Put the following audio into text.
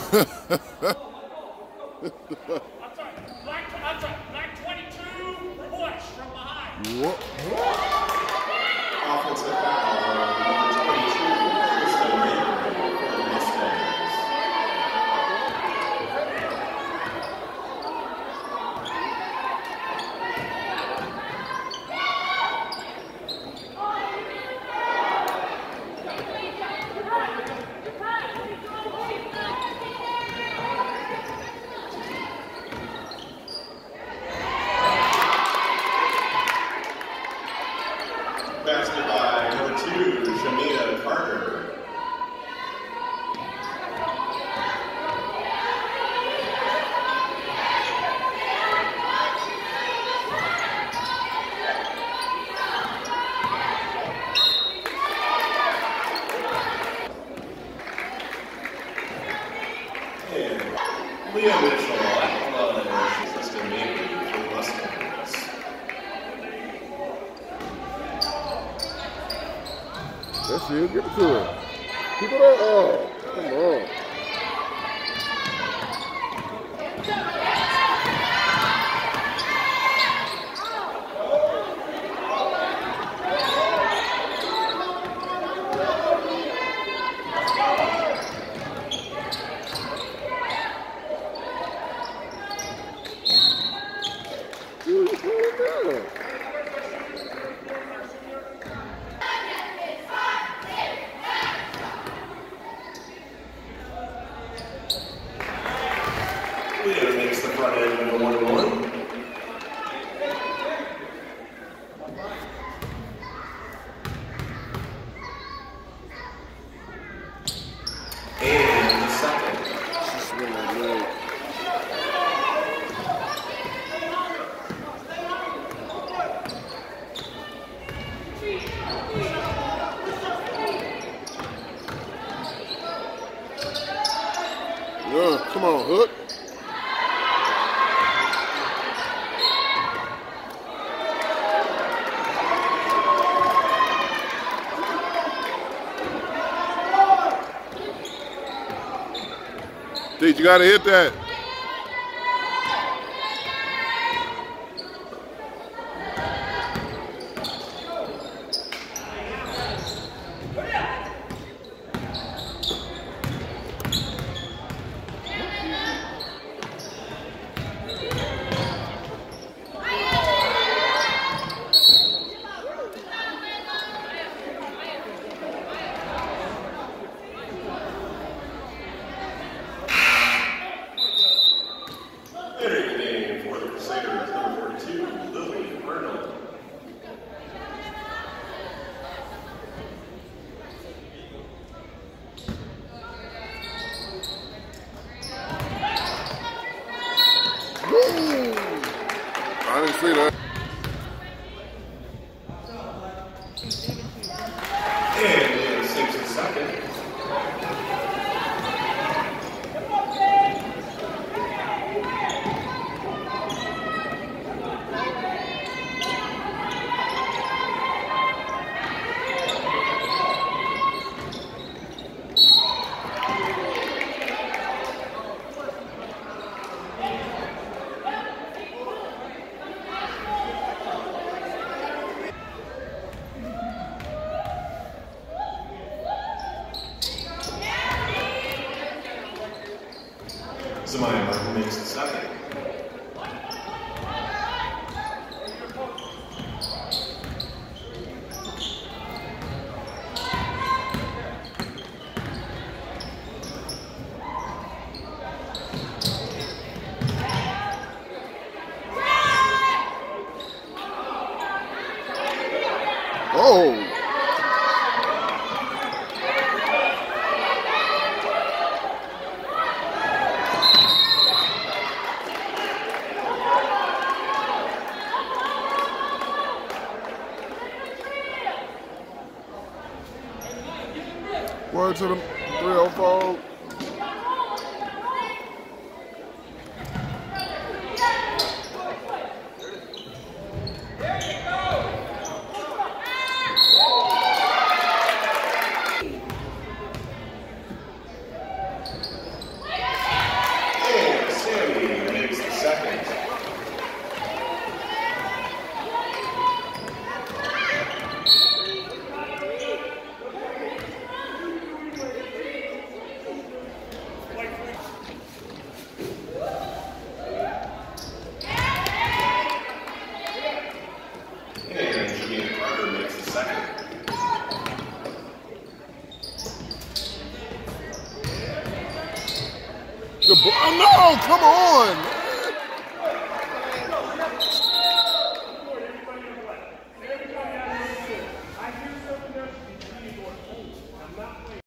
Black 22, push from behind. What? Offensive foul, number 22, Trista Mabry for the Mustangs. Basket by number 2, Shamina Carter. And Leah Mitchell, Trista Mabry for the Mustangs. That's it. Give it to her. Keep it up. Oh, come on. Dude, what's going on? Leah makes the front end of the 1-1. And the second. She's really good. Yeah, come on, Hook. Dude, you gotta hit that. Entering the game for the Crusaders, number 42, Lily Arnold. Woo! I didn't see that. And Leah sinks the second. Zamaya Martin makes the second. Oh! Word to the 304. Oh, no, come on.